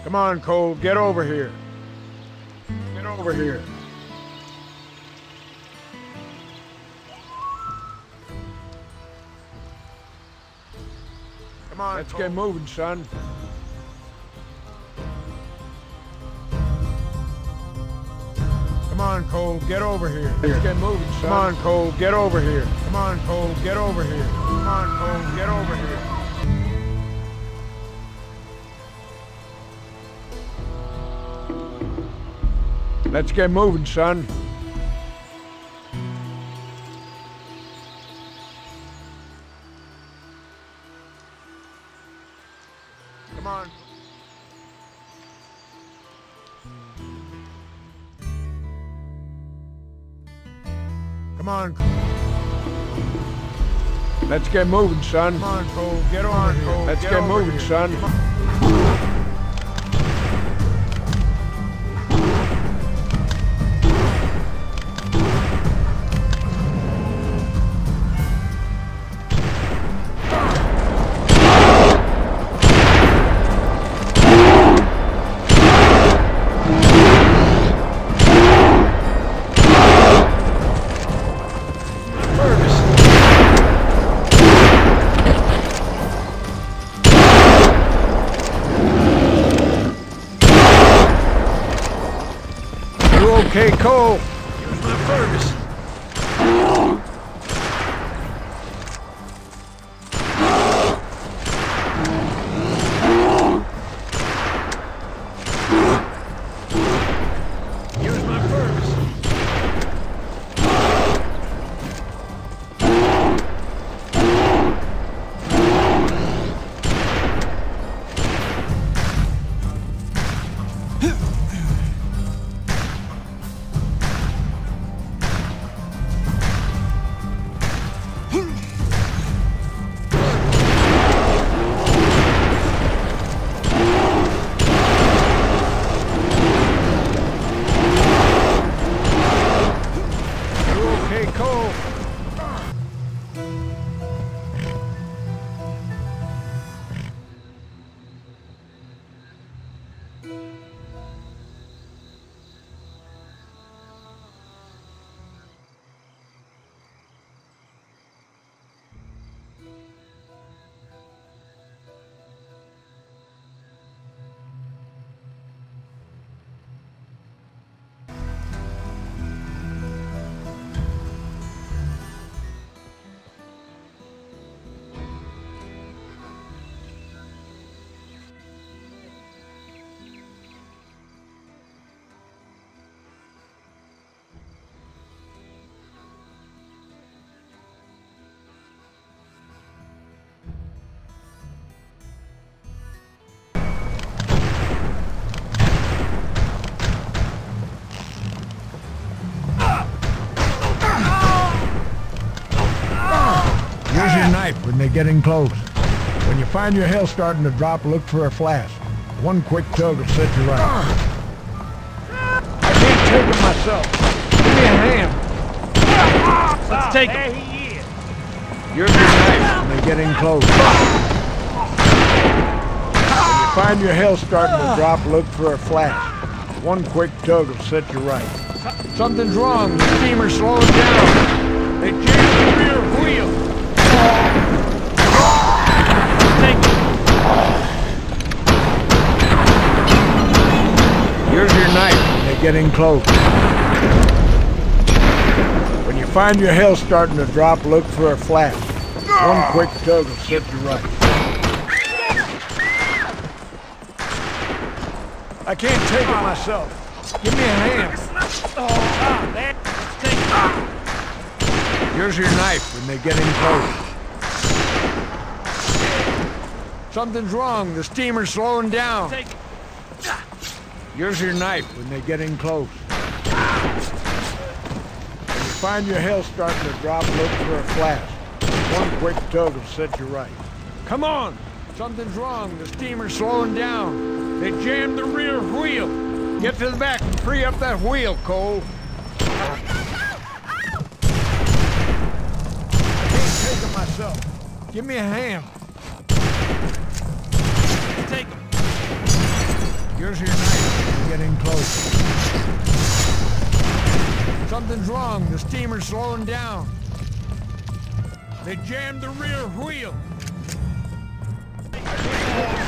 Come on, Cole, get over here. Get over here. Come on, let's get moving, son. Come on, Cole, get over here. Let's get moving, son. Come on, Cole, get over here. Come on, Cole, get over here. Come on, Cole, get over here. Let's get moving, son. Come on. Come on. Let's get moving, son. Come on, Cole, get over here. Let's get moving, son. Okay, Cole. Here's my Ferguson. Here's my Ferguson. Use your knife when they're getting close. When you find your hell starting to drop, look for a flash. One quick tug will set you right. I can't take it myself. Give me a hand. Let's take him. There he is. Use your knife when they're getting close. When you find your hell starting to drop, look for a flash. One quick tug will set you right. Something's wrong. The steamer's slowing down. They jammed the rear wheel. Here's your knife when they're getting close. When you find your hell starting to drop, look for a flash. One quick tug will set you right. I can't take it myself. Give me a hand. Here's your knife when they're getting close. Something's wrong. The steamer's slowing down. Here's your knife when they're getting close. When you find your hell starting to drop, look for a flash. One quick tug will set you right. Come on! Something's wrong. The steamer's slowing down. They jammed the rear wheel. Get to the back and free up that wheel, Cole. I can't take it myself. Give me a hand. Take him. Here's your knife. Getting close. Something's wrong. The steamer's slowing down. They jammed the rear wheel.